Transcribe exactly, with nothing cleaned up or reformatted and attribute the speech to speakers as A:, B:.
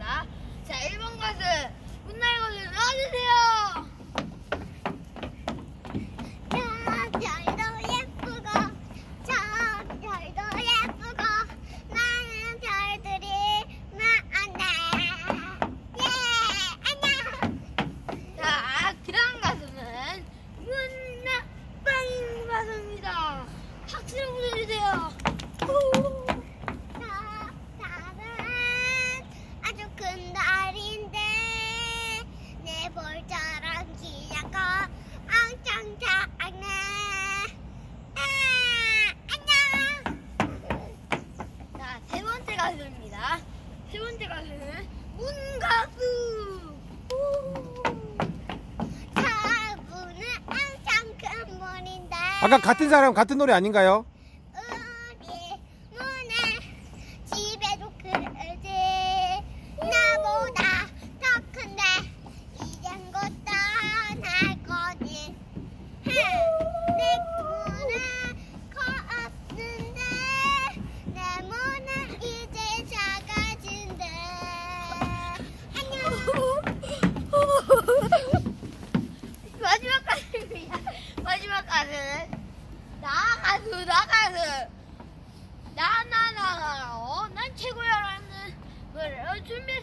A: 가겠습니다. 자, 일 번 가수 문나의 가수 나와주세요. 박수를 보내주세요.
B: 자, 나는 아주 큰 달인데 내 볼처럼 키가 엄청 작네. 아, 안녕.
A: 자, 세 번째 가수입니다. 세 번째 가수는 문가수.
B: 저분은 엄청 큰 분인데
C: 아까 같은 사람 같은 노래 아닌가요?
B: 우리 문에 집에도 그러지. 나보다 더 큰데 이젠 곧 떠날 거지. 내 문은 컸는데 내 문은 이제 작아진대. 안녕.
A: 마지막 가수입니다. 마지막 가수는 나 가수 나 가수 나나나나 어? 난 최고야라는 노래를 준비.